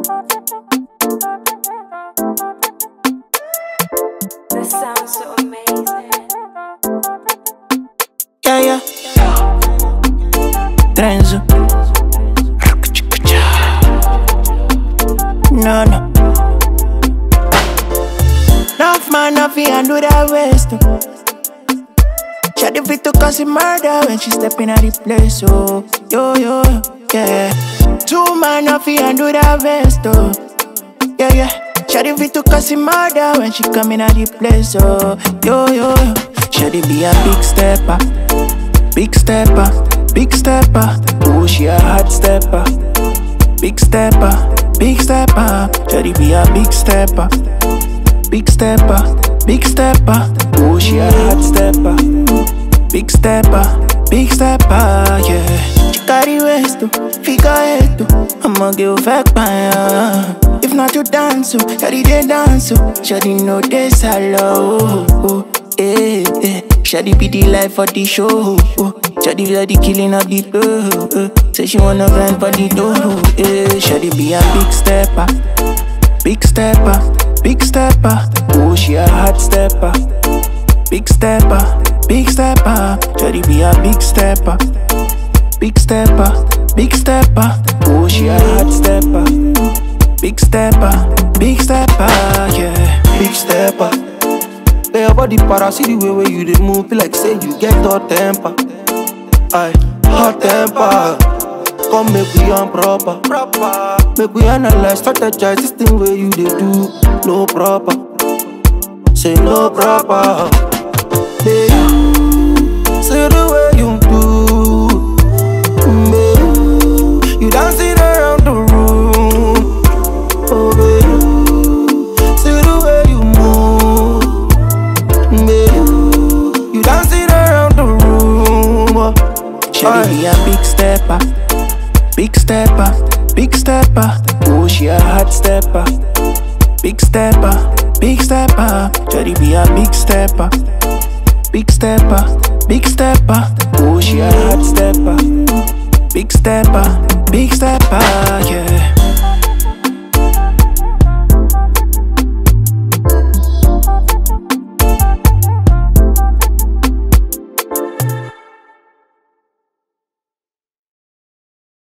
This sounds so amazing. Yeah, yeah. Trenzo. No, no. Enough man, nothing and do that waste. Shawty fit to cause a murder when she step in at the place. Oh, yo, yo, yeah. Two man, nothing and do that waste. Oh, yeah, yeah. Shawty fit to cause a murder when she come in at the place. Oh, yo, yo. Shawty be a big stepper. Big stepper, big stepper. Oh, she a hot stepper. Big stepper, big stepper. Shawty be a big stepper. Big stepper, big stepper. Oh, she a hot stepper. Big stepper, yeah. She carry waist to, figure eight to. I'ma give back my if not to dance, so shawty they dance, so shawty know this hello. Oh, eh, eh. Shawty be the life for the show. Shawty be the killing of the flow. Say she wanna grind for the dough. Shawty be a big stepper. Big stepper, big stepper. Oh, she a hot stepper. Big stepper, big stepper. Shawty be a big stepper. Big stepper, big stepper. Oh, she a hot stepper. Big stepper, yeah. Big stepper. Lay your body para, see the way you dey move. Feel like say you get hot temper. Aye, hot temper. Come make we on proper. Make we analyze, strategize this thing where you dey do. No proper. Say no proper. Hey, say the way you do. Baby, you dancing around the room. Oh baby, say the way you move. Baby, you dancing around the room. Shawty be a big stepper. Big stepper, big stepper. Oh, she a hot stepper. Big stepper, big stepper. Shawty be a big stepper. Big stepper, big stepper. Oh, she a hot stepper. Big stepper, yeah.